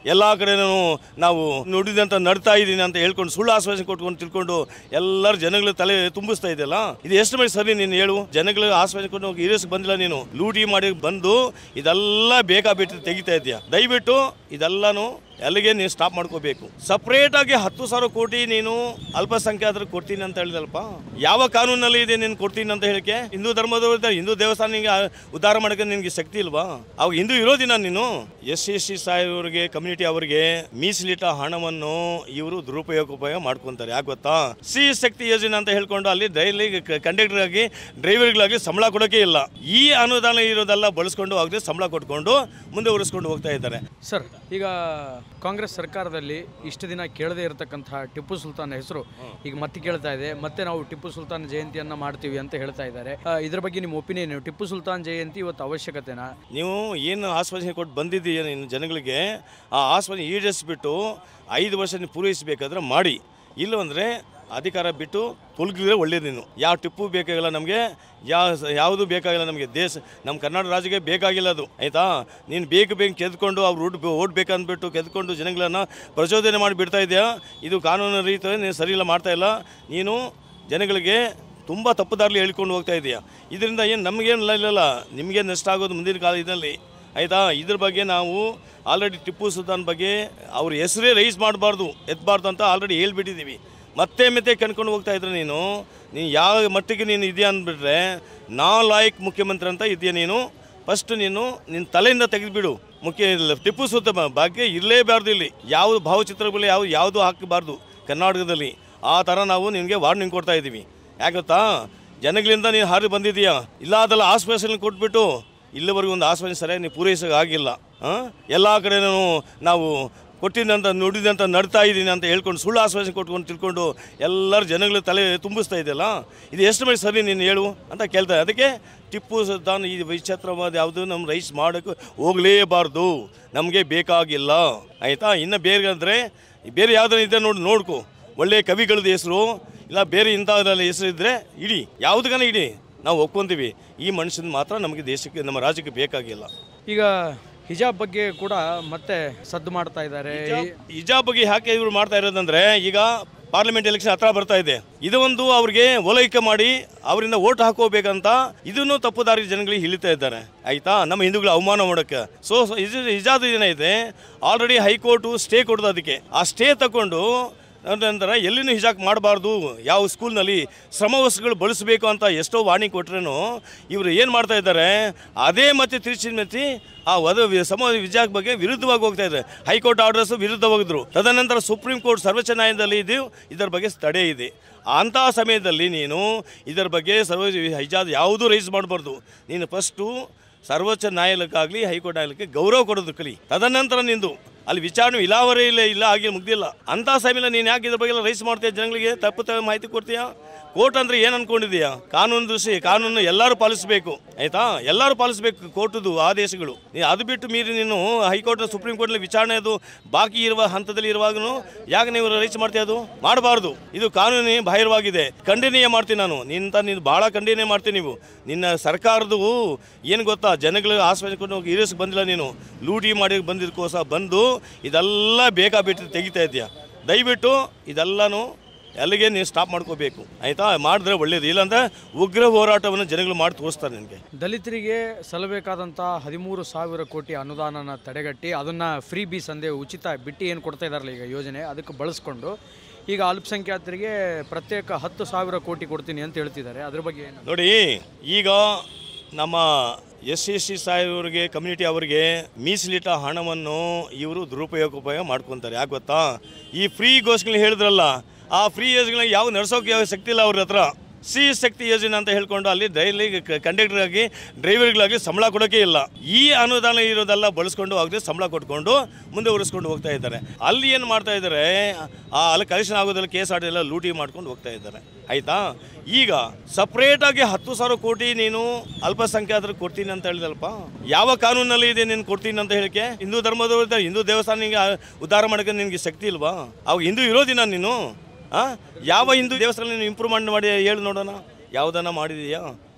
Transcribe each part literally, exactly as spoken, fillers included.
ಎಲ್ಲ ಕಡೆನೂ ನಾವು ನುಡಿದಂತ ನಡ್ತಾ ಇದ್ದೀನಿ ಅಂತ ಹೇಳ್ಕೊಂಡು ಸುಳ್ಳು ಆಶ್ವಾಸನೆ ಕೊಟ್ಕೊಂಡು ತಿಳ್ಕೊಂಡು ಎಲ್ಲರೂ ಜನಗಳು ತಲೆ ತುಂಬಿಸ್ತಾ ಇದೆಯಲ್ಲ, ಇದು ಎಷ್ಟು ಮಾಡಿ ಸರಿ ನೀನು ಹೇಳು? ಜನಗಳಿಗೆ ಆಶ್ವಾಸನೆ ಕೊಟ್ಟು ಇರಿಸ್ ಬಂದಿಲ್ಲ, ನೀನು ಲೂಟಿ ಮಾಡಿ ಬಂದು ಇದೆಲ್ಲ ಬೇಕಾಬಿಟ್ಟು ತೆಗಿತಾ ಇದೆಯಾ? ದಯವಿಟ್ಟು ಇದೆಲ್ಲಾನು ಅಲ್ಲಿಗೆ ನೀವು ಸ್ಟಾಪ್ ಮಾಡ್ಕೋಬೇಕು. ಸಪ್ರೇಟ್ ಆಗಿ ಹತ್ತು ಸಾವಿರ ಕೋಟಿ ನೀನು ಅಲ್ಪಸಂಖ್ಯಾತರಿಗೆ ಕೊಡ್ತೀನಿ ಅಂತ ಹೇಳಿದಲ್ಪ, ಯಾವ ಕಾನೂನಲ್ಲಿ ಇದೆ ನೀನು ಕೊಡ್ತೀನಿ ಅಂತ ಹೇಳಿಕೆ? ಹಿಂದೂ ಧರ್ಮದವ್ರ ಹಿಂದೂ ದೇವಸ್ಥಾನ ನಿಂಗೆ ಉದ್ಧಾರ ಮಾಡೋಕೆ ನಿನ್ಗೆ ಶಕ್ತಿ ಇಲ್ವಾ? ಅವಾಗ ಹಿಂದೂ ಇರೋದಿನ ನೀನು? ಎಸ್ ಸಿ ಎಸ್ ಸಿ ಸಾಯವರಿಗೆ ಕಮ್ಯುನಿಟಿ ಅವರಿಗೆ ಮೀಸಲಿಟ್ಟ ಹಣವನ್ನು ಇವರು ದುರುಪಯೋಗ ಉಪಯೋಗ ಮಾಡ್ಕೊಂತಾರೆ. ಯಾಕೆ ಗೊತ್ತಾ? ಸಿ ಶಕ್ತಿ ಯೋಜನೆ ಅಂತ ಹೇಳ್ಕೊಂಡು ಅಲ್ಲಿ ಡೈಲಿ ಕಂಡಕ್ಟರ್ ಆಗಿ ಡ್ರೈವರ್ಗಳಾಗಿ ಸಂಬಳ ಕೊಡೋಕೆ ಇಲ್ಲ. ಈ ಅನುದಾನ ಇರೋದೆಲ್ಲ ಬಳಸ್ಕೊಂಡು ಆಗದೆ ಸಂಬಳ ಕೊಟ್ಕೊಂಡು ಮುಂದೆ ಉರಿಸ್ಕೊಂಡು ಹೋಗ್ತಾ ಇದ್ದಾರೆ. ಸರ್, ಈಗ ಕಾಂಗ್ರೆಸ್ ಸರ್ಕಾರದಲ್ಲಿ ಇಷ್ಟು ದಿನ ಕೇಳದೇ ಇರತಕ್ಕಂತಹ ಟಿಪ್ಪು ಸುಲ್ತಾನ್ ಹೆಸರು ಈಗ ಮತ್ತೆ ಕೇಳ್ತಾ ಇದೆ. ಮತ್ತೆ ನಾವು ಟಿಪ್ಪು ಸುಲ್ತಾನ್ ಜಯಂತಿಯನ್ನ ಮಾಡ್ತೀವಿ ಅಂತ ಹೇಳ್ತಾ ಇದ್ದಾರೆ. ಇದ್ರ ಬಗ್ಗೆ ನಿಮ್ಮ ಒಪಿನಿಯನ್? ಟಿಪ್ಪು ಸುಲ್ತಾನ್ ಜಯಂತಿ ಇವತ್ತು ಅವಶ್ಯಕತೆನಾ? ನೀವು ಏನು ಆಶ್ವಾಸನೆ ಕೊಟ್ಟು ಬಂದಿದ್ದೀಯ ನೀನು ಜನಗಳಿಗೆ, ಆ ಆಶ್ವಾಸನೆ ಈಡೇರಿಸ್ಬಿಟ್ಟು ಐದು ವರ್ಷ ನೀವು ಪೂರೈಸಬೇಕಾದ್ರೆ ಮಾಡಿ, ಇಲ್ಲವಂದರೆ ಅಧಿಕಾರ ಬಿಟ್ಟು ತೊಲಗಿದ್ರೆ ಒಳ್ಳೇದು. ನೀನು ಯಾವ ಟಿಪ್ಪು ಬೇಕಾಗಿಲ್ಲ ನಮಗೆ, ಯಾವ ಯಾವುದು ಬೇಕಾಗಿಲ್ಲ ನಮಗೆ. ದೇಶ ನಮ್ಮ ಕರ್ನಾಟಕ ರಾಜ್ಯಕ್ಕೆ ಬೇಕಾಗಿಲ್ಲ ಅದು, ಆಯಿತಾ? ನೀನು ಬೇಕು ಬೇಕು ಕೆದ್ಕೊಂಡು ಅವ್ರು ಓಟ್ ಓಟ್ ಬೇಕಂದ್ಬಿಟ್ಟು ಕೆದ್ಕೊಂಡು ಜನಗಳನ್ನು ಪ್ರಚೋದನೆ ಮಾಡಿ ಬಿಡ್ತಾ ಇದೆಯಾ? ಇದು ಕಾನೂನು ರೀತಿ ನೀನು ಸರಿ ಇಲ್ಲ, ಮಾಡ್ತಾ ಇಲ್ಲ. ನೀನು ಜನಗಳಿಗೆ ತುಂಬ ತಪ್ಪುದಾರಲಿ ಹೇಳ್ಕೊಂಡು ಹೋಗ್ತಾ ಇದೆಯಾ. ಇದರಿಂದ ಏನು ನಮಗೇನು ಇಲ್ಲಲ್ಲ, ನಿಮಗೇನು ನಷ್ಟ ಆಗೋದು ಮುಂದಿನ ಕಾಲ ಇದರಲ್ಲಿ, ಆಯಿತಾ? ಇದ್ರ ಬಗ್ಗೆ ನಾವು ಆಲ್ರೆಡಿ ಟಿಪ್ಪು ಸುಲ್ತಾನ್ ಬಗ್ಗೆ ಅವ್ರ ಹೆಸರೇ ರೈಸ್ ಮಾಡಬಾರ್ದು, ಎತ್ತಬಾರ್ದು ಅಂತ ಆಲ್ರೆಡಿ ಹೇಳ್ಬಿಟ್ಟಿದ್ದೀವಿ. ಮತ್ತೆ ಮತ್ತೆ ಕಣ್ಕೊಂಡು ಹೋಗ್ತಾ ಇದ್ರೆ ನೀನು ನೀನು ಯಾವ ಮಟ್ಟಿಗೆ ನೀನು ಇದೆಯಾ ಅಂದ್ಬಿಟ್ರೆ ನಾ ಲಾಯಕ್ ಮುಖ್ಯಮಂತ್ರಿ ಅಂತ ಇದೆಯಾ ನೀನು? ಫಸ್ಟ್ ನೀನು ನಿನ್ನ ತಲೆಯಿಂದ ತೆಗೆದುಬಿಡು. ಮುಖ್ಯ ಟಿಪ್ಪು ಸುಲ್ತಾನ್ ಬಗ್ಗೆ ಇರಲೇಬಾರ್ದು ಇಲ್ಲಿ, ಯಾವ ಭಾವಚಿತ್ರಗಳು ಯಾವ ಯಾವುದು ಹಾಕಬಾರ್ದು ಕರ್ನಾಟಕದಲ್ಲಿ. ಆ ಥರ ನಾವು ನಿನಗೆ ವಾರ್ನಿಂಗ್ ಕೊಡ್ತಾ ಇದ್ದೀವಿ. ಯಾಕೆ ಗೊತ್ತಾ? ಜನಗಳಿಂದ ನೀನು ಹಾರಿ ಬಂದಿದ್ದೀಯಾ, ಇಲ್ಲ ಅದೆಲ್ಲ ಆಶ್ವಾಸನೆ ಕೊಟ್ಬಿಟ್ಟು ಇಲ್ಲಿವರೆಗೂ ಒಂದು ಆಶ್ವಾಸನೆ ಸರಿಯಾಗಿ ನೀವು ಪೂರೈಸೋಕೆ ಆಗಿಲ್ಲ. ಹಾಂ, ಎಲ್ಲ ಕಡೆನೂ ನಾವು ಕೊಟ್ಟಿದ್ದಂತ ನುಡಿದಂತ ನಡ್ತಾ ಇದ್ದೀನಿ ಅಂತ ಹೇಳ್ಕೊಂಡು ಸುಳ್ಳು ಆಶ್ವಾಸನೆ ಕೊಟ್ಕೊಂಡು ತಿಳ್ಕೊಂಡು ಎಲ್ಲರೂ ಜನಗಳು ತಲೆ ತುಂಬಿಸ್ತಾ ಇದೆಯಲ್ಲ, ಇದು ಎಷ್ಟು ಮಾಡಿ ಸರಿ ನೀನು ಹೇಳು ಅಂತ ಕೇಳ್ತಾರೆ. ಅದಕ್ಕೆ ಟಿಪ್ಪು ಸುಲ್ತಾನ್ ಈ ವಿಚಿತ್ರವಾದ ಯಾವುದು ನಮ್ಮ ರೈಸ್ ಮಾಡೋಕ್ಕೆ ಹೋಗಲೇಬಾರ್ದು, ನಮಗೆ ಬೇಕಾಗಿಲ್ಲ, ಆಯಿತಾ? ಇನ್ನು ಬೇರೆ ಅಂದರೆ ಬೇರೆ ಯಾವುದನ್ನ ಇದೆ ನೋಡಿ ನೋಡ್ಕೊ, ಒಳ್ಳೆಯ ಕವಿಗಳದ್ದು ಹೆಸರು ಇಲ್ಲ ಬೇರೆ ಇಂಥದ್ರಲ್ಲಿ ಹೆಸರು ಇದ್ದರೆ ಇಡಿ, ಯಾವುದಕ್ಕನ ಇಡಿ, ನಾವು ಒಪ್ಕೊಂತೀವಿ. ಈ ಮನುಷ್ಯನ ಮಾತ್ರ ನಮಗೆ ದೇಶಕ್ಕೆ ನಮ್ಮ ರಾಜ್ಯಕ್ಕೆ ಬೇಕಾಗಿಲ್ಲ. ಈಗ ಹಿಜಾಬ್ ಬಗ್ಗೆ ಕೂಡ ಮತ್ತೆ ಸದ್ದು ಮಾಡ್ತಾ ಇದ್ದಾರೆ. ಹಿಜಾಬ್ ಬಗ್ಗೆ ಯಾಕೆ ಇವರು ಮಾಡ್ತಾ ಇರೋದಂದ್ರೆ, ಈಗ ಪಾರ್ಲಿಮೆಂಟ್ ಎಲೆಕ್ಷನ್ ಹತ್ರ ಬರ್ತಾ ಇದೆ, ಇದು ಒಂದು ಅವ್ರಿಗೆ ಓಲೈಕೆ ಮಾಡಿ ಅವರಿಂದ ಓಟ್ ಹಾಕೋಬೇಕಂತ ಇದನ್ನು ತಪ್ಪುದಾರಿ ಜನಗಳಿಗೆ ಹಿಳಿತಾ ಇದ್ದಾರೆ, ಆಯ್ತಾ? ನಮ್ಮ ಹಿಂದೂಗಳ ಅವಮಾನ ಮಾಡೋಕ್ಕೆ. ಸೊ ಹಿಜಾಬ್ ಏನಿದೆ ಆಲ್ರೆಡಿ ಹೈಕೋರ್ಟು ಸ್ಟೇ ಕೊಡೋದು, ಅದಕ್ಕೆ ಆ ಸ್ಟೇ ತಗೊಂಡು ನಂತರ ಎಲ್ಲಿನೂ ಹಿಜಾಬ್ ಮಾಡಬಾರ್ದು, ಯಾವ ಸ್ಕೂಲ್ನಲ್ಲಿ ಶ್ರಮವಸ್ತುಗಳು ಬಳಸಬೇಕು ಅಂತ ಎಷ್ಟೋ ವಾರ್ನಿಂಗ್ ಕೊಟ್ರೇನು ಇವರು ಏನು ಮಾಡ್ತಾ ಇದ್ದಾರೆ, ಅದೇ ಮತ್ತೆ ತಿರುಚಿ ಮೆತ್ತಿ ಆ ವಧ ಸಮ ಹಿಜಾಬ್ ಬಗ್ಗೆ ವಿರುದ್ಧವಾಗಿ ಹೋಗ್ತಾ ಇದ್ದಾರೆ. ಹೈಕೋರ್ಟ್ ಆರ್ಡರ್ಸು ವಿರುದ್ಧ ಹೋಗಿದ್ರು. ತದನಂತರ ಸುಪ್ರೀಂ ಕೋರ್ಟ್ ಸರ್ವೋಚ್ಚ ನ್ಯಾಯಾಲಯದಲ್ಲಿ ಇದು ಇದರ ಬಗ್ಗೆ ತಡೆ ಇದೆ. ಅಂತಹ ಸಮಯದಲ್ಲಿ ನೀನು ಇದರ ಬಗ್ಗೆ ಸರ್ವ ಹಿಜಾಬ್ ಯಾವುದೂ ರೈಸ್ ಮಾಡಬಾರ್ದು. ನೀನು ಫಸ್ಟು ಸರ್ವೋಚ್ಚ ನ್ಯಾಯಾಲಯಕ್ಕಾಗಲಿ ಹೈಕೋರ್ಟ್ ನ್ಯಾಯಾಲಯಕ್ಕೆ ಗೌರವ ಕೊಡೋದು ಕಲಿ. ತದನಂತರ ನಿಂದು ಅಲ್ಲಿ ವಿಚಾರಣೆ ಇಲಾವರೇ ಇಲ್ಲ ಇಲ್ಲ ಆಗಿ ಮುಗ್ದಿಲ್ಲ ಅಂತ ಸಮಯ ನೀನು ಯಾಕೆ ಇದ್ರ ಬಗ್ಗೆ ರೈಸ್ ಮಾಡ್ತೀಯ? ಜನಗಳಿಗೆ ತಪ್ಪು ತಪ್ಪು ಮಾಹಿತಿ ಕೊಡ್ತೀಯಾ? ಕೋರ್ಟ್ ಅಂದರೆ ಏನು ಅನ್ಕೊಂಡಿದೀಯಾ? ಕಾನೂನು ದೃಷ್ಟಿ ಕಾನೂನು ಎಲ್ಲರೂ ಪಾಲಿಸಬೇಕು, ಆಯಿತಾ? ಎಲ್ಲರೂ ಪಾಲಿಸಬೇಕು ಕೋರ್ಟದು ಆದೇಶಗಳು. ನೀನು ಅದು ಬಿಟ್ಟು ಮೀರಿ ನೀನು ಹೈಕೋರ್ಟ್ ಸುಪ್ರೀಂ ಕೋರ್ಟ್ನಲ್ಲಿ ವಿಚಾರಣೆ ಅದು ಬಾಕಿ ಇರುವ ಹಂತದಲ್ಲಿ ಇರುವಾಗೂ ಯಾಕೆ ನೀವು ರೈಸ್ ಮಾಡ್ತೀಯ? ಅದು ಮಾಡಬಾರ್ದು, ಇದು ಕಾನೂನು ಬಾಹಿರವಾಗಿದೆ. ಖಂಡನೀಯ ಮಾಡ್ತೀನಿ ನಾನು ನಿಂತ, ನೀನು ಭಾಳ ಖಂಡನೀಯ ಮಾಡ್ತೀನಿ. ನೀವು ನಿನ್ನ ಸರ್ಕಾರದ್ದು ಏನು ಗೊತ್ತಾ, ಜನಗಳಿಗೆ ಆಶ್ವಾಸನೆ ಕೊಟ್ಟು ಇರಿಸ್ ಬಂದಿಲ್ಲ, ನೀನು ಲೂಟಿ ಮಾಡಿ ಬಂದಿದ್ದಕ್ಕೋಸ್ಕರ ಬಂದು ಇದೆಲ್ಲ ಬೇಕಾಬಿಟ್ಟು ತೆಗಿತಾ ಇದೆಯಾ? ದಯವಿಟ್ಟು ಇದೆಲ್ಲನೂ ಅಲ್ಲಿಗೆ ನೀವು ಸ್ಟಾಪ್ ಮಾಡ್ಕೋಬೇಕು, ಆಯಿತಾ? ಮಾಡಿದ್ರೆ ಒಳ್ಳೇದು, ಇಲ್ಲಾಂದರೆ ಉಗ್ರ ಹೋರಾಟವನ್ನು ಜನಗಳು ಮಾಡಿ ತೋರಿಸ್ತಾರೆ. ನಿನಗೆ ದಲಿತರಿಗೆ ಸಲ್ಲಬೇಕಾದಂಥ ಹದಿಮೂರು ಸಾವಿರ ಕೋಟಿ ಅನುದಾನನ ತಡೆಗಟ್ಟಿ ಅದನ್ನು ಫ್ರೀ ಬೀಸ್ ಅಂದೇ ಉಚಿತ ಬಿಟ್ಟು ಏನು ಕೊಡ್ತಾ ಇದ್ದಾರಲ್ಲ ಈಗ ಯೋಜನೆ, ಅದಕ್ಕೆ ಬಳಸ್ಕೊಂಡು ಈಗ ಅಲ್ಪಸಂಖ್ಯಾತರಿಗೆ ಪ್ರತ್ಯೇಕ ಹತ್ತು ಸಾವಿರ ಕೋಟಿ ಕೊಡ್ತೀನಿ ಅಂತ ಹೇಳ್ತಿದ್ದಾರೆ. ಅದ್ರ ಬಗ್ಗೆ ಏನು ನೋಡಿ, ಈಗ ನಮ್ಮ ಎಸ್ ಸಿ ಎಸ್ ಸಿ ಸಾಯವರಿಗೆ ಕಮ್ಯುನಿಟಿ ಅವರಿಗೆ ಮೀಸಲಿಟ್ಟ ಹಣವನ್ನು ಇವರು ದುರುಪಯೋಗ ಉಪಯೋಗ ಮಾಡ್ಕೊತಾರೆ. ಯಾಕೆ ಗೊತ್ತಾ? ಈ ಫ್ರೀ ಗೋಸ್ಕರ ಹೇಳಿದ್ರಲ್ಲ, ಆ ಫ್ರೀ ಯೋಜನೆಗಳನ್ನ ಯಾವ ನಡೆಸೋಕೆ ಯಾವ ಶಕ್ತಿ ಇಲ್ಲ ಅವ್ರ ಹತ್ರ. ಸಿ ಶಕ್ತಿ ಯೋಜನೆ ಅಂತ ಹೇಳ್ಕೊಂಡು ಅಲ್ಲಿ ಡೈಲಿ ಕಂಡಕ್ಟರ್ ಆಗಿ ಡ್ರೈವರ್ಗಳಾಗಿ ಸಂಬಳ ಕೊಡೋಕೆ ಇಲ್ಲ. ಈ ಅನುದಾನ ಇರೋದೆಲ್ಲ ಬಳಸ್ಕೊಂಡು ಆಗದೆ ಸಂಬಳ ಕೊಟ್ಕೊಂಡು ಮುಂದೆ ಉರಿಸ್ಕೊಂಡು ಹೋಗ್ತಾ ಇದ್ದಾರೆ. ಅಲ್ಲಿ ಏನು ಮಾಡ್ತಾ ಇದ್ದಾರೆ, ಆ ಅಲ್ಲಿ ಕಲೆಕ್ಷನ್ ಆಗೋದೆಲ್ಲ ಕೇಸ್ ಆಡೋದೆಲ್ಲ ಲೂಟಿ ಮಾಡ್ಕೊಂಡು ಹೋಗ್ತಾ ಇದ್ದಾರೆ, ಆಯಿತಾ? ಈಗ ಸಪ್ರೇಟಾಗಿ ಹತ್ತು ಸಾವಿರ ಕೋಟಿ ನೀನು ಅಲ್ಪಸಂಖ್ಯಾತರಿಗೆ ಕೊಡ್ತೀನಿ ಅಂತ ಹೇಳಿದಲ್ಪ, ಯಾವ ಕಾನೂನಲ್ಲಿ ಇದೆ ನೀನು ಕೊಡ್ತೀನಿ ಅಂತ ಹೇಳಿಕೆ? ಹಿಂದೂ ಧರ್ಮದವ್ರ ಹಿಂದೂ ದೇವಸ್ಥಾನ ನಿಂಗೆ ಉದ್ಧಾರ ಮಾಡೋಕ್ಕೆ ನಿನಗೆ ಶಕ್ತಿ ಇಲ್ವಾ? ಅವಾಗ ಹಿಂದೂ ಇರೋದಿನ ನೀನು? ಹಾಂ, ಯಾವ ಹಿಂದೂ ದೇವಸ್ಥಾನ ನೀನು ಇಂಪ್ರೂವ್ಮೆಂಟ್ ಮಾಡಿ ಹೇಳು ನೋಡೋಣ, ಯಾವುದನ್ನ ಮಾಡಿದೀಯಾ?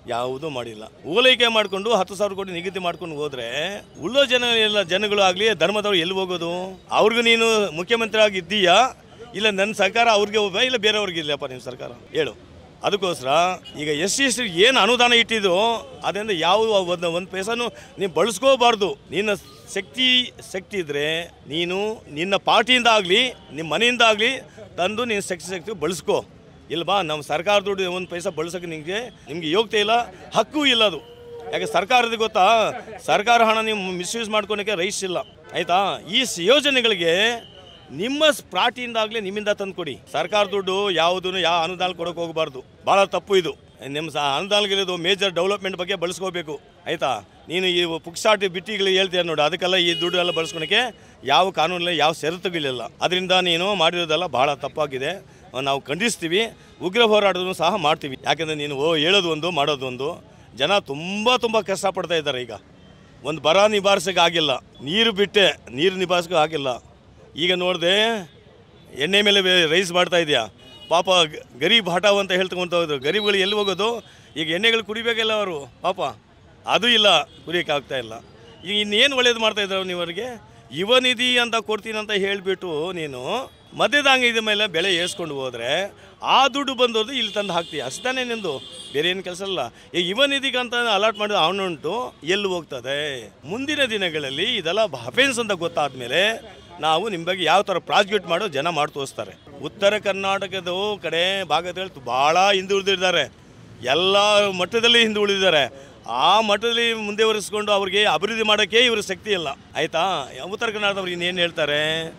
ಯಾವುದೂ ಮಾಡಿಲ್ಲ. ಓಲೈಕೆ ಮಾಡಿಕೊಂಡು ಹತ್ತು ಸಾವಿರ ಕೋಟಿ ನಿಗದಿ ಮಾಡ್ಕೊಂಡು ಹೋದರೆ ಉಳ್ಳೋ ಜನ ಎಲ್ಲ ಜನಗಳು ಆಗಲಿ ಧರ್ಮದವ್ರು ಎಲ್ಲಿ ಹೋಗೋದು? ಅವ್ರಿಗೂ ನೀನು ಮುಖ್ಯಮಂತ್ರಿ ಆಗಿದ್ದೀಯಾ, ಇಲ್ಲ ನನ್ನ ಸರ್ಕಾರ ಅವ್ರಿಗೆ ಹೋಗ, ಇಲ್ಲ ಬೇರೆಯವ್ರಿಗೆ ಇಲ್ಲಪ್ಪ ನಿಮ್ಮ ಸರ್ಕಾರ ಹೇಳು. ಅದಕ್ಕೋಸ್ಕರ ಈಗ ಎಸ್ ಸಿ ಎಸ್ ಟಿ ಏನು ಅನುದಾನ ಇಟ್ಟಿದ್ದು ಅದರಿಂದ ಯಾವ ಒಂದು ಒಂದು ಪೈಸಾನು ನೀನು ಬಳಸ್ಕೋಬಾರ್ದು. ನಿನ್ನ ಶಕ್ತಿ ಶಕ್ತಿ ಇದ್ದರೆ ನೀನು ನಿನ್ನ ಪಾರ್ಟಿಯಿಂದ ಆಗಲಿ ನಿಮ್ಮ ಮನೆಯಿಂದ ಆಗಲಿ ತಂದು ನೀನು ಶಕ್ತಿ ಶಕ್ತಿ ಬಳಸ್ಕೋ. ಇಲ್ವಾ ನಮ್ಮ ಸರ್ಕಾರ ದುಡ್ಡು ಒಂದು ಪೈಸಾ ಬಳಸೋಕೆ ನಿಮಗೆ ನಿಮಗೆ ಯೋಗ್ಯತೆ ಇಲ್ಲ, ಹಕ್ಕು ಇಲ್ಲ ಅದು. ಯಾಕೆ ಸರ್ಕಾರದ ಗೊತ್ತಾ, ಸರ್ಕಾರ ಹಣ ನೀವು ಮಿಸ್ಯೂಸ್ ಮಾಡ್ಕೊಳಕ್ಕೆ ರೈಟ್ಸ್ ಇಲ್ಲ ಆಯಿತಾ. ಈ ಯೋಜನೆಗಳಿಗೆ ನಿಮ್ಮ ಪಾರ್ಟಿಯಿಂದಾಗಲಿ ನಿಮ್ಮಿಂದ ತಂದು ಕೊಡಿ. ಸರ್ಕಾರ ದುಡ್ಡು ಯಾವುದೂ ಯಾವ ಅನುದಾನ ಕೊಡೋಕೆ ಹೋಗಬಾರ್ದು, ಭಾಳ ತಪ್ಪು ಇದು. ನಿಮ್ಮ ಸ ಅನುದಾನಗಳಿರೋದು ಮೇಜರ್ ಡೆವಲಪ್ಮೆಂಟ್ ಬಗ್ಗೆ ಬಳಸ್ಕೋಬೇಕು ಆಯಿತಾ. ನೀನು ಈ ಪುಕ್ಸಾಟಿ ಬಿಟ್ಟಿಗಳಿಗೆ ಹೇಳ್ತೀಯ ನೋಡಿ, ಅದಕ್ಕೆಲ್ಲ ಈ ದುಡ್ಡು ಎಲ್ಲ ಬಳಸ್ಕೊಳಕ್ಕೆ ಯಾವ ಕಾನೂನಿಲ್ಲ, ಯಾವ ಷರತ್ತುಗಳಿಲ್ಲ. ಅದರಿಂದ ನೀನು ಮಾಡಿರೋದೆಲ್ಲ ಭಾಳ ತಪ್ಪಾಗಿದೆ. ನಾವು ಖಂಡಿಸ್ತೀವಿ, ಉಗ್ರ ಹೋರಾಟವನ್ನು ಸಹ ಮಾಡ್ತೀವಿ. ಯಾಕೆಂದರೆ ನೀನು ಓ ಹೇಳೋದು ಒಂದು ಮಾಡೋದು ಒಂದು. ಜನ ತುಂಬ ತುಂಬ ಕಷ್ಟಪಡ್ತಾ ಇದ್ದಾರೆ. ಈಗ ಒಂದು ಬರ ನಿಭಾಯಿಸೋಕೆ ಆಗಿಲ್ಲ, ನೀರು ಬಿಟ್ಟೆ ನೀರು ನಿಭಾಯಿಸೋಕೆ ಆಗಿಲ್ಲ. ಈಗ ನೋಡಿದೆ ಎಣ್ಣೆ ಮೇಲೆ ರೈಸ್ ಮಾಡ್ತಾ ಇದೆಯಾ, ಪಾಪ ಗರೀಬ್ ಹಠಾವ್ ಅಂತ ಹೇಳ್ತಕೊಂತ ಹೋದ್ರು. ಗರೀಬ್ಗಳು ಎಲ್ಲಿ ಹೋಗೋದು? ಈಗ ಎಣ್ಣೆಗಳು ಕುಡಿಬೇಕಲ್ಲ ಅವರು, ಪಾಪ ಅದು ಇಲ್ಲ, ಕುಡಿಯೋಕೆ ಆಗ್ತಾ ಇಲ್ಲ. ಈಗ ಇನ್ನೇನು ಒಳ್ಳೇದು ಮಾಡ್ತಾಯಿದ್ದಾರೆ ನೀವು ಅವರಿಗೆ. ಯುವ ನಿಧಿ ಅಂತ ಕೊಡ್ತೀನಿ ಅಂತ ಹೇಳಿಬಿಟ್ಟು ನೀನು ಮಧ್ಯದಾಂಗದ ಮೇಲೆ ಬೆಳೆ ಏರಿಸ್ಕೊಂಡು ಹೋದರೆ ಆ ದುಡ್ಡು ಬಂದೋದು ಇಲ್ಲಿ ತಂದು ಹಾಕ್ತೀವಿ, ಅಷ್ಟಾನೇ ನಿಂದು, ಬೇರೆ ಏನು ಕೆಲಸ ಇಲ್ಲ. ಈಗ ಯುವ ನಿಧಿಗೆ ಅಂತ ಅಲಾಟ್ ಮಾಡಿದ ಅವನುಂಟು ಎಲ್ಲಿ ಹೋಗ್ತದೆ? ಮುಂದಿನ ದಿನಗಳಲ್ಲಿ ಇದೆಲ್ಲ ಅಫೆನ್ಸ್ ಅಂತ ಗೊತ್ತಾದ ಮೇಲೆ ನಾವು ನಿಮ್ಮ ಬಗ್ಗೆ ಯಾವ ಥರ ಪ್ರಾಸಿಕ್ಯೂಟ್ ಮಾಡೋ ಜನ ಮಾಡಿ ತೋರಿಸ್ತಾರೆ. ಉತ್ತರ ಕರ್ನಾಟಕದ ಕಡೆ ಭಾಗದಲ್ಲಿ ಭಾಳ ಹಿಂದುಳಿದಿದ್ದಾರೆ, ಎಲ್ಲ ಮಟ್ಟದಲ್ಲಿ ಹಿಂದುಳಿದಿದ್ದಾರೆ. ಆ ಮಟ್ಟದಲ್ಲಿ ಮುಂದುವರಿಸ್ಕೊಂಡು ಅವ್ರಿಗೆ ಅಭಿವೃದ್ಧಿ ಮಾಡೋಕ್ಕೆ ಇವ್ರ ಶಕ್ತಿ ಇಲ್ಲ ಆಯಿತಾ. ಉತ್ತರ ಕರ್ನಾಟಕದವ್ರು ಇನ್ನೇನು ಹೇಳ್ತಾರೆ?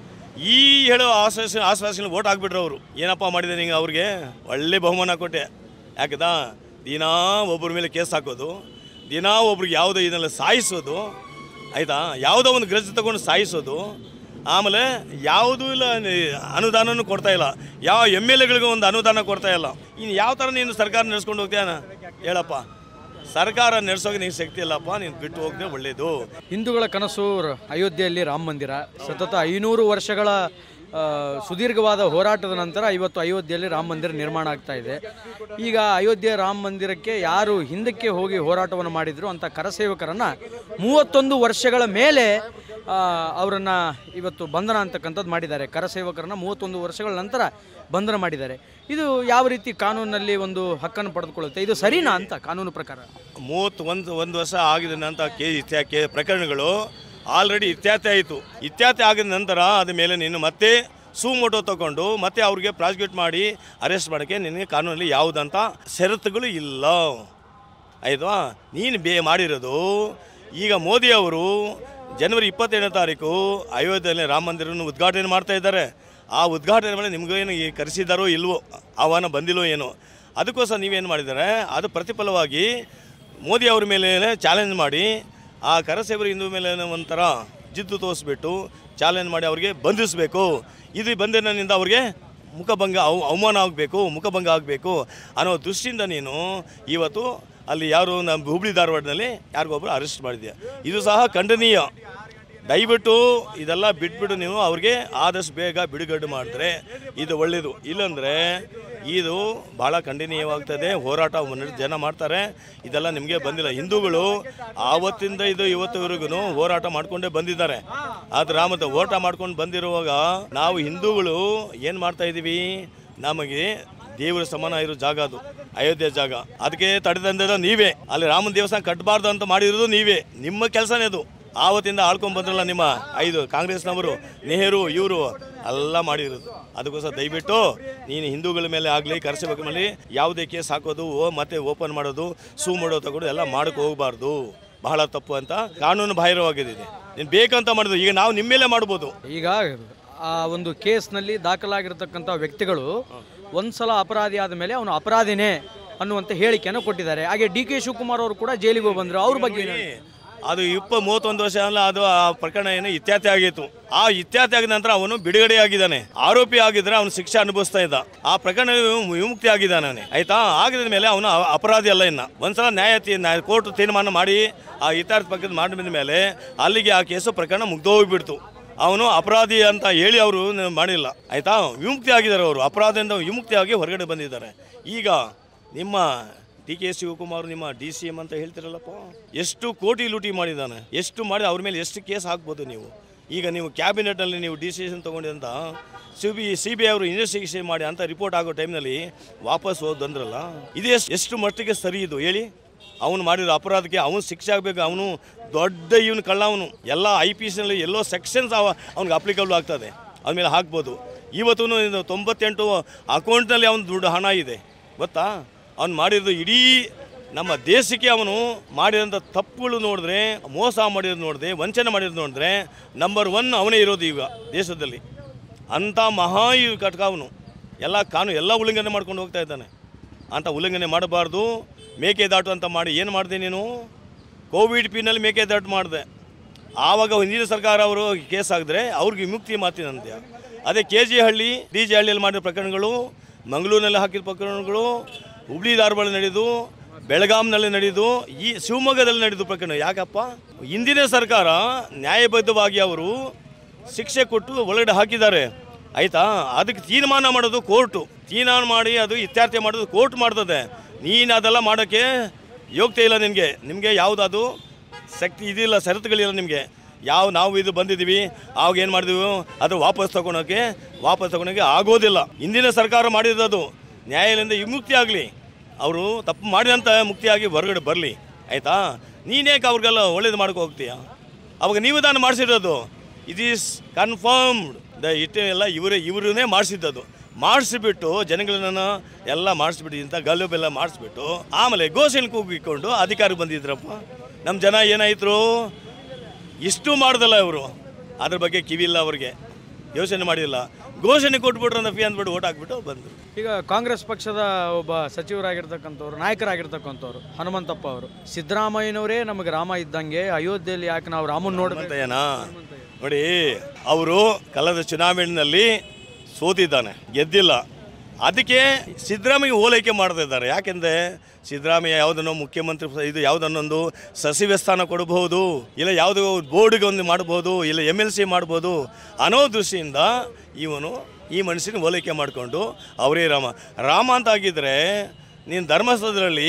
ಈ ಹೇಳೋ ಆಶ್ವಾಸ ಆಶ್ವಾಸನೆ ಓಟ್ ಹಾಕ್ಬಿಟ್ರು ಅವರು. ಏನಪ್ಪ ಮಾಡಿದೆ ನಿಂಗೆ? ಅವ್ರಿಗೆ ಒಳ್ಳೆ ಬಹುಮಾನ ಕೊಟ್ಟೆ. ಯಾಕದಾ ದಿನಾ ಒಬ್ಬರ ಮೇಲೆ ಕೇಸ್ ಹಾಕೋದು, ದಿನಾ ಒಬ್ರಿಗೆ ಯಾವುದೋ ಇದನ್ನೆಲ್ಲ ಸಾಯಿಸೋದು ಆಯಿತಾ, ಯಾವುದೋ ಒಂದು ಗ್ರಜ್ ತಗೊಂಡು ಸಾಯಿಸೋದು, ಆಮೇಲೆ ಯಾವುದೂ ಇಲ್ಲ, ಅನುದಾನನೂ ಕೊಡ್ತಾಯಿಲ್ಲ. ಯಾವ ಎಮ್ ಎಲ್ ಎಗಳಿಗೂ ಒಂದು ಅನುದಾನ ಕೊಡ್ತಾಯಿಲ್ಲ. ಇನ್ನು ಯಾವ ಥರ ನೀನು ಸರ್ಕಾರ ನಡೆಸ್ಕೊಂಡು ಹೋಗ್ತೀಯಾನ ಹೇಳಪ್ಪ? ಸರ್ಕಾರ ನಡೆಸೋಕೆ ನೀನು ಶಕ್ತಿ ಇಲ್ಲಪ್ಪ, ನೀನು ಬಿಟ್ಟು ಹೋಗದೆ ಒಳ್ಳೆಯದು. ಹಿಂದೂಗಳ ಕನಸು ಅಯೋಧ್ಯೆಯಲ್ಲಿ ರಾಮ ಮಂದಿರ. ಸತತ ಐನೂರು ವರ್ಷಗಳ ಸುದೀರ್ಘವಾದ ಹೋರಾಟದ ನಂತರ ಇವತ್ತು ಅಯೋಧ್ಯೆಯಲ್ಲಿ ರಾಮ ಮಂದಿರ ನಿರ್ಮಾಣ ಆಗ್ತಾ ಇದೆ. ಈಗ ಅಯೋಧ್ಯೆ ರಾಮ ಮಂದಿರಕ್ಕೆ ಯಾರು ಹಿಂದಕ್ಕೆ ಹೋಗಿ ಹೋರಾಟವನ್ನು ಮಾಡಿದ್ರು ಅಂತ ಕರಸೇವಕರನ್ನು ಮೂವತ್ತೊಂದು ವರ್ಷಗಳ ಮೇಲೆ ಅವರನ್ನು ಇವತ್ತು ಬಂಧನ ಅಂತಕ್ಕಂಥದ್ದು ಮಾಡಿದ್ದಾರೆ. ಕರಸೇವಕರನ್ನು ಮೂವತ್ತೊಂದು ವರ್ಷಗಳ ನಂತರ ಬಂಧನ ಮಾಡಿದ್ದಾರೆ. ಇದು ಯಾವ ರೀತಿ ಕಾನೂನಲ್ಲಿ ಒಂದು ಹಕ್ಕನ್ನು ಪಡೆದುಕೊಳ್ಳುತ್ತೆ? ಇದು ಸರಿನಾ ಅಂತ ಕಾನೂನು ಪ್ರಕಾರ? ಮೂವತ್ತು ಒಂದು ಒಂದು ವರ್ಷ ಆಗಿದೆ ನಂತರ ಕೆ ಇತ್ಯಾ ಕೆ ಪ್ರಕರಣಗಳು ಆಲ್ರೆಡಿ ಇತ್ಯರ್ಥ ಆಯಿತು. ಇತ್ಯರ್ಥ ಆಗಿದ ನಂತರ ಅದ ಮೇಲೆ ನೀನು ಮತ್ತೆ ಸೂಮೋಟೋ ತಗೊಂಡು ಮತ್ತೆ ಅವ್ರಿಗೆ ಪ್ರಾಸಿಕ್ಯೂಟ್ ಮಾಡಿ ಅರೆಸ್ಟ್ ಮಾಡೋಕ್ಕೆ ನಿನಗೆ ಕಾನೂನಲ್ಲಿ ಯಾವುದಂತ ಷರತ್ತುಗಳು ಇಲ್ಲ ಆಯಿತಾ. ನೀನು ಬೇ ಮಾಡಿರೋದು ಈಗ ಮೋದಿ ಅವರು ಜನವರಿ ಇಪ್ಪತ್ತೇಳನೇ ತಾರೀಕು ಅಯೋಧ್ಯೆಯಲ್ಲಿ ರಾಮ ಮಂದಿರವನ್ನು ಉದ್ಘಾಟನೆ ಮಾಡ್ತಾ ಇದ್ದಾರೆ. ಆ ಉದ್ಘಾಟನೆ ಮೇಲೆ ನಿಮಗೇನು ಕರೆಸಿದ್ದಾರೋ ಇಲ್ವೋ, ಆಹ್ವಾನ ಬಂದಿಲ್ಲೋ ಏನೋ, ಅದಕ್ಕೋಸ್ಕರ ನೀವೇನು ಮಾಡಿದ್ದಾರೆ, ಅದು ಪ್ರತಿಫಲವಾಗಿ ಮೋದಿ ಅವ್ರ ಮೇಲೆ ಚಾಲೆಂಜ್ ಮಾಡಿ ಆ ಕರಸೇವರ ಹಿಂದೂ ಮೇಲೆ ಒಂಥರ ಜಿದ್ದು ತೋರಿಸ್ಬಿಟ್ಟು ಚಾಲೆಂಜ್ ಮಾಡಿ ಅವ್ರಿಗೆ ಬಂಧಿಸಬೇಕು. ಇದು ಬಂಧನದಿಂದ ಅವ್ರಿಗೆ ಮುಖಭಂಗ ಅವ ಅವಮಾನ ಆಗಬೇಕು, ಮುಖಭಂಗ ಆಗಬೇಕು ಅನ್ನೋ ದೃಷ್ಟಿಯಿಂದ ನೀನು ಇವತ್ತು ಅಲ್ಲಿ ಯಾರು ನಮ್ಮ ಹುಬ್ಳಿ ಧಾರವಾಡದಲ್ಲಿ ಯಾರಿಗೊಬ್ಬರು ಅರೆಸ್ಟ್ ಮಾಡಿದ್ಯಾ. ಇದು ಸಹ ಖಂಡನೀಯ. ದಯವಿಟ್ಟು ಇದೆಲ್ಲ ಬಿಟ್ಬಿಟ್ಟು ನೀವು ಅವ್ರಿಗೆ ಆದಷ್ಟು ಬೇಗ ಬಿಡುಗಡೆ ಮಾಡಿದ್ರೆ ಇದು ಒಳ್ಳೆಯದು. ಇಲ್ಲಾಂದರೆ ಇದು ಭಾಳ ಖಂಡನೀಯವಾಗ್ತದೆ. ಹೋರಾಟ ಜನ ಮಾಡ್ತಾರೆ. ಇದೆಲ್ಲ ನಿಮಗೆ ಬಂದಿಲ್ಲ. ಹಿಂದೂಗಳು ಆವತ್ತಿಂದ ಇದು ಇವತ್ತುವರೆಗೂ ಹೋರಾಟ ಮಾಡಿಕೊಂಡೇ ಬಂದಿದ್ದಾರೆ. ಆದರೆ ರಾಮದ ಹೋರಾಟ ಮಾಡ್ಕೊಂಡು ಬಂದಿರುವಾಗ ನಾವು ಹಿಂದೂಗಳು ಏನು ಮಾಡ್ತಾ ಇದ್ದೀವಿ, ನಮಗೆ ದೇವರ ಸಮಾನ ಇರೋ ಜಾಗ ಅದು ಅಯೋಧ್ಯೆ ಜಾಗ. ಅದಕ್ಕೆ ತಡೆದಂದ ನೀವೇ. ಅಲ್ಲಿ ರಾಮನ ದೇವಸ್ಥಾನ ಕಟ್ಟಬಾರ್ದು ಅಂತ ಮಾಡಿರೋದು ನೀವೇ. ನಿಮ್ಮ ಕೆಲಸನೇ ಅದು. ಆವತ್ತಿಂದ ಆಳ್ಕೊಂಡು ಬಂದ್ರಲ್ಲ ನಿಮ್ಮ ಐದು ಕಾಂಗ್ರೆಸ್ನವರು, ನೆಹರು, ಇವರು ಎಲ್ಲ ಮಾಡಿರೋದು. ಅದಕ್ಕೋಸ್ಕರ ದಯವಿಟ್ಟು ನೀನು ಹಿಂದೂಗಳ ಮೇಲೆ ಆಗಲಿ ಕರಸೇವಕ ಮೇಲೆ ಯಾವುದೇ ಕೇಸ್ ಹಾಕೋದು ಮತ್ತೆ ಓಪನ್ ಮಾಡೋದು ಸೂ ಮಾಡೋದು ತಗೊಂಡು ಎಲ್ಲ ಮಾಡೋಕ್ಕೆ ಹೋಗಬಾರ್ದು. ಬಹಳ ತಪ್ಪು ಅಂತ ಕಾನೂನು ಬಾಹಿರವಾಗಿದೆ. ನೀನು ಬೇಕಂತ ಮಾಡಿದ್ರು ಈಗ ನಾವು ನಿಮ್ಮ ಮೇಲೆ ಮಾಡ್ಬೋದು. ಈಗ ಆ ಒಂದು ಕೇಸ್ನಲ್ಲಿ ದಾಖಲಾಗಿರ್ತಕ್ಕಂಥ ವ್ಯಕ್ತಿಗಳು ಒಂದ್ಸಲ ಅಪರಾಧಿ ಆದ ಮೇಲೆ ಅವನು ಅಪರಾಧಿನೇ ಅನ್ನುವಂಥ ಹೇಳಿಕೆಯನ್ನು ಕೊಟ್ಟಿದ್ದಾರೆ. ಹಾಗೆ ಡಿ ಕೆ ಶಿವಕುಮಾರ್ ಅವರು ಕೂಡ ಜೈಲಿಗೆ ಹೋಗಿ ಬಂದರು. ಅವ್ರ ಬಗ್ಗೆ ಅದು ಇಪ್ಪ ಮೂವತ್ತೊಂದು ವರ್ಷ ಅಲ್ಲ, ಅದು ಆ ಪ್ರಕರಣ ಏನು ಇತ್ಯರ್ಥ ಆಗಿತ್ತು. ಆ ಇತ್ಯರ್ಥ ಆಗಿದ ನಂತರ ಅವನು ಬಿಡುಗಡೆ ಆಗಿದ್ದಾನೆ. ಆರೋಪಿ ಆಗಿದ್ರೆ ಅವನು ಶಿಕ್ಷೆ ಅನುಭವಿಸ್ತಾ ಇದ್ದ. ಆ ಪ್ರಕರಣ ವಿಮುಕ್ತಿ ಆಗಿದ್ದಾನೆ ಆಯ್ತಾ. ಆಗಿದ ಮೇಲೆ ಅವನು ಅಪರಾಧಿ ಅಲ್ಲ. ಇನ್ನು ಒಂದ್ಸಲ ನ್ಯಾಯ ಕೋರ್ಟ್ ತೀರ್ಮಾನ ಮಾಡಿ ಆ ಇತ್ಯರ್ಥ ಪಕ್ಕದ ಮಾಡಿದ ಮೇಲೆ ಅಲ್ಲಿಗೆ ಆ ಕೇಸು ಪ್ರಕರಣ ಮುಗ್ದೋಗ್ಬಿಡ್ತು. ಅವನು ಅಪರಾಧಿ ಅಂತ ಹೇಳಿ ಅವರು ಮಾಡಿಲ್ಲ ಆಯಿತಾ. ವಿಮುಕ್ತಿ ಆಗಿದ್ದಾರೆ. ಅವರು ಅಪರಾಧದಿಂದ ವಿಮುಕ್ತಿಯಾಗಿ ಹೊರಗಡೆ ಬಂದಿದ್ದಾರೆ. ಈಗ ನಿಮ್ಮ ಡಿ ಕೆ ಶಿವಕುಮಾರ್ ನಿಮ್ಮ ಡಿ ಸಿ ಎಂ ಅಂತ ಹೇಳ್ತಿರಲ್ಲಪ್ಪ, ಎಷ್ಟು ಕೋಟಿ ಲೂಟಿ ಮಾಡಿದ್ದಾನೆ, ಎಷ್ಟು ಮಾಡಿ ಅವ್ರ ಮೇಲೆ ಎಷ್ಟು ಕೇಸ್ ಹಾಕ್ಬೋದು ನೀವು. ಈಗ ನೀವು ಕ್ಯಾಬಿನೆಟ್ನಲ್ಲಿ ನೀವು ಡಿಸಿಷನ್ ತೊಗೊಂಡಿದ್ದಂತ C B C B I ಅವರು ಇನ್ವೆಸ್ಟಿಗೇಷನ್ ಮಾಡಿ ಅಂತ ರಿಪೋರ್ಟ್ ಆಗೋ ಟೈಮ್ನಲ್ಲಿ ವಾಪಸ್ ಹೋದಂದ್ರಲ್ಲ, ಇದು ಎಷ್ಟು ಎಷ್ಟು ಮಟ್ಟಿಗೆ ಸರಿ ಇದು ಹೇಳಿ. ಅವನು ಮಾಡಿರೋ ಅಪರಾಧಕ್ಕೆ ಅವನು ಶಿಕ್ಷೆ ಆಗಬೇಕು. ಅವನು ದೊಡ್ಡ ಇವನು ಕಳ್ಳ, ಅವನು ಎಲ್ಲ ಐ ಪಿ ಎಸ್ನಲ್ಲಿ ಎಲ್ಲೋ ಸೆಕ್ಷನ್ಸ್ ಅವ ಅವ್ನಿಗೆ ಅಪ್ಲಿಕಬಲ್ ಆಗ್ತದೆ, ಅದ್ಮೇಲೆ ಹಾಕ್ಬೋದು. ಇವತ್ತು ತೊಂಬತ್ತೆಂಟು ಅಕೌಂಟ್ನಲ್ಲಿ ಅವನು ದುಡ್ಡು ಹಣ ಇದೆ ಗೊತ್ತಾ. ಅವ್ನು ಮಾಡಿರೋದು ಇಡೀ ನಮ್ಮ ದೇಶಕ್ಕೆ ಅವನು ಮಾಡಿರೋಂಥ ತಪ್ಪುಗಳು ನೋಡಿದ್ರೆ, ಮೋಸ ಮಾಡಿರೋದು ನೋಡಿದ್ರೆ, ವಂಚನೆ ಮಾಡಿರೋದು ನೋಡಿದ್ರೆ ನಂಬರ್ ಒನ್ ಅವನೇ ಇರೋದು ಈಗ ದೇಶದಲ್ಲಿ. ಅಂಥ ಮಹಾ ಕಟ್ಕ ಅವನು ಎಲ್ಲ ಕಾನೂನು ಎಲ್ಲ ಉಲ್ಲಂಘನೆ ಮಾಡ್ಕೊಂಡು ಹೋಗ್ತಾ ಇದ್ದಾನೆ. ಅಂಥ ಉಲ್ಲಂಘನೆ ಮಾಡಬಾರ್ದು. ಮೇಕೆದಾಟು ಅಂತ ಮಾಡಿ ಏನು ಮಾಡಿದೆ ನೀನು? ಕೋವಿಡ್ ಪಿನಲ್ಲಿ ಮೇಕೆದಾಟು ಮಾಡಿದೆ. ಆವಾಗ ಹಿಂದಿನ ಸರ್ಕಾರ ಅವರು ಕೇಸ್ ಆಗಿದ್ರೆ ಅವ್ರಿಗೆ ವಿಮುಕ್ತಿ ಮಾತಿನಂತೆ. ಅದೇ K G Halli D G ಹಳ್ಳಿಯಲ್ಲಿ ಮಾಡಿದ ಪ್ರಕರಣಗಳು, ಮಂಗಳೂರಿನಲ್ಲಿ ಹಾಕಿದ ಪ್ರಕರಣಗಳು, ಹುಬ್ಳಿ ಧಾರವಾಡ ನಡೆದು, ಬೆಳಗಾಂನಲ್ಲಿ ನಡೆದು, ಈ ಶಿವಮೊಗ್ಗದಲ್ಲಿ ನಡೆದು ಪ್ರಕರಣ. ಯಾಕಪ್ಪ? ಹಿಂದಿನ ಸರ್ಕಾರ ನ್ಯಾಯಬದ್ಧವಾಗಿ ಅವರು ಶಿಕ್ಷೆ ಕೊಟ್ಟು ಒಳಗಡೆ ಹಾಕಿದ್ದಾರೆ ಆಯಿತಾ. ಅದಕ್ಕೆ ತೀರ್ಮಾನ ಮಾಡೋದು ಕೋರ್ಟು, ತೀರ್ಮಾನ ಮಾಡಿ ಅದು ಇತ್ಯರ್ಥ ಮಾಡೋದು ಕೋರ್ಟ್ ಮಾಡ್ತದೆ. ನೀನು ಅದೆಲ್ಲ ಮಾಡೋಕ್ಕೆ ಯೋಗ್ಯತೆ ಇಲ್ಲ ನಿನಗೆ. ನಿಮಗೆ ಯಾವುದಾದ್ರು ಶಕ್ತಿ ಇದಿಲ್ಲ, ಷರತ್ತುಗಳಿಲ್ಲ ನಿಮಗೆ. ಯಾವ ನಾವು ಇದು ಬಂದಿದ್ದೀವಿ ಆವಾಗ ಏನು ಮಾಡಿದೀವಿ ಅದು ವಾಪಸ್ ತೊಗೊಳೋಕ್ಕೆ ವಾಪಸ್ ತೊಗೊಳೋಕ್ಕೆ ಆಗೋದಿಲ್ಲ. ಹಿಂದಿನ ಸರ್ಕಾರ ಮಾಡಿರೋದು ನ್ಯಾಯಾಲಯದಿಂದ ವಿಮುಕ್ತಿ ಆಗಲಿ, ಅವರು ತಪ್ಪು ಮಾಡಿದಂಥ ಮುಕ್ತಿಯಾಗಿ ಹೊರಗಡೆ ಬರಲಿ ಆಯಿತಾ. ನೀನೇಕೆ ಅವ್ರಿಗೆಲ್ಲ ಒಳ್ಳೇದು ಮಾಡ್ಕೊ ಹೋಗ್ತೀಯ? ಅವಾಗ ನೀವು ತಾನು ಮಾಡಿಸಿರೋದು. It is confirmed the it ಎಲ್ಲ ಇವರೇ ಇವರನ್ನೇ ಮಾಡಿಸಿದ್ದದು. ಮಾಡಿಸಿಬಿಟ್ಟು ಜನಗಳನ್ನ ಎಲ್ಲ ಮಾಡಿಸ್ಬಿಟ್ಟು ಇಂಥ ಗಲ್ಲುಬೆಲ್ಲ ಮಾಡಿಸ್ಬಿಟ್ಟು ಆಮೇಲೆ ಘೋಷಣೆ ಕೂಗಿಕೊಂಡು ಅಧಿಕಾರಕ್ಕೆ ಬಂದಿದ್ರಪ್ಪ. ನಮ್ಮ ಜನ ಏನಾಯಿತು? ಇಷ್ಟು ಮಾಡ್ದಲ್ಲ ಇವರು, ಅದ್ರ ಬಗ್ಗೆ ಕಿವಿಲ್ಲ, ಅವ್ರಿಗೆ ಯೋಚನೆ ಮಾಡಿಲ್ಲ. ಘೋಷಣೆ ಕೊಟ್ಬಿಟ್ರು ಅಂತ ಫಿ ಅಂದ್ಬಿಟ್ಟು ಓಟ್ ಹಾಕ್ಬಿಟ್ಟು ಬಂದರು. ಈಗ ಕಾಂಗ್ರೆಸ್ ಪಕ್ಷದ ಒಬ್ಬ ಸಚಿವರಾಗಿರ್ತಕ್ಕಂಥವ್ರು, ನಾಯಕರಾಗಿರ್ತಕ್ಕಂಥವ್ರು ಹನುಮಂತಪ್ಪ ಅವರು, ಸಿದ್ದರಾಮಯ್ಯನವರೇ ನಮಗೆ ರಾಮ ಇದ್ದಂಗೆ, ಅಯೋಧ್ಯೆಯಲ್ಲಿ ಯಾಕೆ ನಾವು ರಾಮನ್ ನೋಡ್ಬೇಕು ಏನಾ ನೋಡಿ. ಅವರು ಕಳೆದ ಚುನಾವಣೆಯಲ್ಲಿ ಸೋತಿದ್ದಾನೆ, ಗೆದ್ದಿಲ್ಲ. ಅದಕ್ಕೆ ಸಿದ್ದರಾಮಯ್ಯ ಓಲೈಕೆ ಮಾಡ್ತಾ ಇದ್ದಾರೆ. ಯಾಕೆಂದರೆ ಸಿದ್ದರಾಮಯ್ಯ ಯಾವುದನ್ನೋ ಮುಖ್ಯಮಂತ್ರಿ ಇದು ಯಾವುದನ್ನೊಂದು ಸಚಿವ ಸ್ಥಾನ ಕೊಡಬಹುದು, ಇಲ್ಲ ಯಾವುದೋ ಬೋರ್ಡ್ಗೆ ಒಂದು ಮಾಡ್ಬೋದು, ಇಲ್ಲ ಎಮ್ ಎಲ್ ಸಿ ಮಾಡ್ಬೋದು ಅನ್ನೋ ದೃಷ್ಟಿಯಿಂದ ಇವನು ಈ ಮನುಷ್ಯನ ಓಲೈಕೆ ಮಾಡಿಕೊಂಡು ಅವರೇ ರಾಮ ರಾಮ ಅಂತ ಆಗಿದ್ದರೆ, ನೀನು ಧರ್ಮಸ್ಥಳದಲ್ಲಿ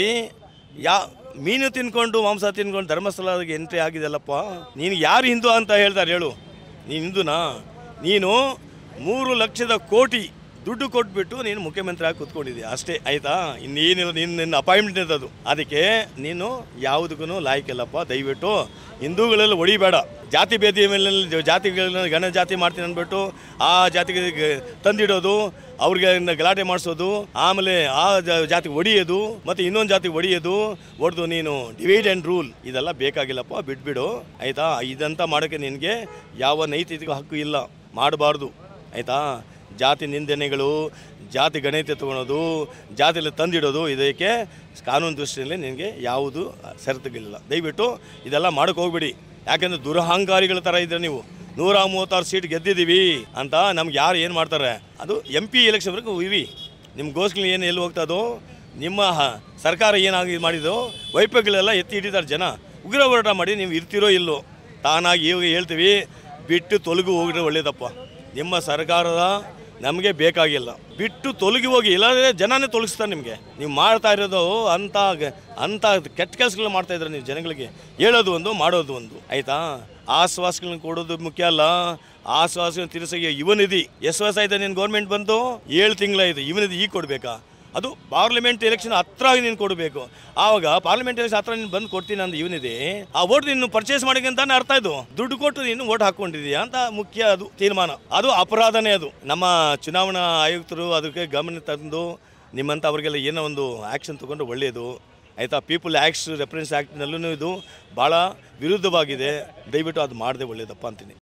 ಯಾ ಮೀನು ತಿನ್ಕೊಂಡು ಮಾಂಸ ತಿನ್ಕೊಂಡು ಧರ್ಮಸ್ಥಳಕ್ಕೆ ಎಂಟ್ರಿ ಆಗಿದೆಯಲ್ಲಪ್ಪ. ನೀನು ಯಾರು ಹಿಂದೂ ಅಂತ ಹೇಳ್ತಾರೆ ಹೇಳು? ನೀನು ಹಿಂದೂನಾ? ನೀನು ಮೂರು ಲಕ್ಷದ ಕೋಟಿ ದುಡ್ಡು ಕೊಟ್ಬಿಟ್ಟು ನೀನು ಮುಖ್ಯಮಂತ್ರಿ ಆಗಿ ಕೂತ್ಕೊಂಡಿದ್ದೀಯ ಅಷ್ಟೇ ಆಯಿತಾ. ಇನ್ನೇನಿಲ್ಲ, ನೀನು ನಿನ್ನ ಅಪಾಯಿಂಟ್ಮೆಂಟ್ ಇರೋದು. ಅದಕ್ಕೆ ನೀನು ಯಾವುದಕ್ಕೂ ಲಾಯ್ಕಿಲ್ಲಪ್ಪ. ದಯವಿಟ್ಟು ಹಿಂದೂಗಳೆಲ್ಲ ಹೊಡಿಬೇಡ. ಜಾತಿ ಭೇದ ಮೇಲೆ ಜಾತಿಗಳನ್ನ ಗಣ ಜಾತಿ ಮಾಡ್ತೀನಿ ಅಂದ್ಬಿಟ್ಟು ಆ ಜಾತಿಗೆ ತಂದಿಡೋದು, ಅವ್ರಿಗೆ ಗಲಾಟೆ ಮಾಡಿಸೋದು, ಆಮೇಲೆ ಆ ಜಾತಿಗೆ ಹೊಡಿಯೋದು, ಮತ್ತು ಇನ್ನೊಂದು ಜಾತಿಗೆ ಹೊಡಿಯೋದು, ಹೊಡೆದು ನೀನು ಡಿವೈಡ್ ಆ್ಯಂಡ್ ರೂಲ್, ಇದೆಲ್ಲ ಬೇಕಾಗಿಲ್ಲಪ್ಪ, ಬಿಟ್ಬಿಡು ಆಯಿತಾ. ಇದಂತ ಮಾಡೋಕ್ಕೆ ನಿನಗೆ ಯಾವ ನೈತಿಕ ಹಕ್ಕು ಇಲ್ಲ, ಮಾಡಬಾರ್ದು ಆಯಿತಾ. ಜಾತಿ ನಿಂದನೆಗಳು, ಜಾತಿ ಗಣತೆ ತೊಗೊಳೋದು, ಜಾತಿಯಲ್ಲಿ ತಂದಿಡೋದು, ಇದಕ್ಕೆ ಕಾನೂನು ದೃಷ್ಟಿಯಲ್ಲಿ ನಿನಗೆ ಯಾವುದು ಷರತ್ತುಗಳಿಲ್ಲ. ದಯವಿಟ್ಟು ಇದೆಲ್ಲ ಮಾಡೋಕ್ಕೆ ಹೋಗ್ಬಿಡಿ. ಯಾಕೆಂದರೆ ದುರಹಂಕಾರಿಗಳ ಥರ ಇದ್ದರೆ ನೀವು. ನೂರ ಮೂವತ್ತಾರು ಸೀಟ್ ಗೆದ್ದಿದ್ದೀವಿ ಅಂತ ನಮ್ಗೆ ಯಾರು ಏನು ಮಾಡ್ತಾರೆ? ಅದು ಎಂ ಪಿ ಎಲೆಕ್ಷನ್ವರೆಗೂ ಇವಿ. ನಿಮ್ಮ ಗೋಸ್ಕರ ಏನು ಎಲ್ಲಿ ಹೋಗ್ತದೋ, ನಿಮ್ಮ ಸರ್ಕಾರ ಏನಾಗಿ ಮಾಡಿದೋ ವೈಫಲ್ಯಗಳೆಲ್ಲ ಎತ್ತಿ ಹಿಡಿತಾರೆ ಜನ. ಉಗ್ರ ಹೋರಾಟ ಮಾಡಿ ನೀವು ಇರ್ತಿರೋ ಇಲ್ಲೋ, ತಾನಾಗಿ ಇವಾಗ ಹೇಳ್ತೀವಿ ಬಿಟ್ಟು ತೊಲಗು ಹೋಗಿದ್ರೆ ಒಳ್ಳೇದಪ್ಪ. ನಿಮ್ಮ ಸರ್ಕಾರದ ನಮಗೆ ಬೇಕಾಗಿಲ್ಲ, ಬಿಟ್ಟು ತೊಲಗಿ ಹೋಗಿ, ಇಲ್ಲಾಂದರೆ ಜನನೇ ತೊಲಗಿಸ್ತಾರೆ ನಿಮಗೆ. ನೀವು ಮಾಡ್ತಾ ಇರೋದು ಅಂಥ ಅಂಥ ಕೆಟ್ಟ ಕೆಲಸಗಳನ್ನ ಮಾಡ್ತಾಯಿದ್ರೆ ನೀವು ಜನಗಳಿಗೆ. ಹೇಳೋದು ಒಂದು, ಮಾಡೋದು ಒಂದು ಆಯಿತಾ. ಆಶ್ವಾಸಗಳನ್ನ ಕೊಡೋದು ಮುಖ್ಯ ಅಲ್ಲ, ಆಶ್ವಾಸಗಳನ್ನ ತಿರ್ಸೋಗೆ ಯುವನಿಧಿ ಎಷ್ಟು ವರ್ಷ ಆಯಿತು ನಿನ್ನ ಗೌರ್ಮೆಂಟ್ ಬಂದು? ಏಳು ತಿಂಗಳಾಯಿತು. ಯುವನಿಧಿ ಈಗ ಕೊಡಬೇಕಾ? ಅದು ಪಾರ್ಲಿಮೆಂಟ್ ಎಲೆಕ್ಷನ್ ಹತ್ರ ಆಗಿ ನೀನು ಕೊಡಬೇಕು. ಆವಾಗ ಪಾರ್ಲಿಮೆಂಟ್ ಎಲೆಕ್ಷನ್ ಹತ್ರ ನೀನು ಬಂದು ಕೊಡ್ತೀನಿ ಅಂದ ಇವನಿದೆ. ಆ ಓಟ್ ನೀನು ಪರ್ಚೇಸ್ ಮಾಡಿಗೆ ಅಂತಾನೆ ಅರ್ಥ ಇದು. ದುಡ್ಡು ಕೊಟ್ಟು ನೀನು ಓಟ್ ಹಾಕ್ಕೊಂಡಿದೀಯ ಅಂತ ಮುಖ್ಯ ಅದು ತೀರ್ಮಾನ. ಅದು ಅಪರಾಧನೇ. ಅದು ನಮ್ಮ ಚುನಾವಣಾ ಆಯುಕ್ತರು ಅದಕ್ಕೆ ಗಮನ ತಂದು ನಿಮ್ಮಂಥ ಅವರಿಗೆಲ್ಲ ಏನೋ ಒಂದು ಆ್ಯಕ್ಷನ್ ತೊಗೊಂಡು ಒಳ್ಳೆಯದು ಆಯಿತಾ. ಪೀಪಲ್ ಆ್ಯಕ್ಟ್ಸ್ ರೆಫರೆನ್ಸ್ ಆ್ಯಕ್ಟ್ನಲ್ಲೂ ಇದು ಭಾಳ ವಿರುದ್ಧವಾಗಿದೆ. ದಯವಿಟ್ಟು ಅದು ಮಾಡದೆ ಒಳ್ಳೆಯದಪ್ಪ ಅಂತೀನಿ.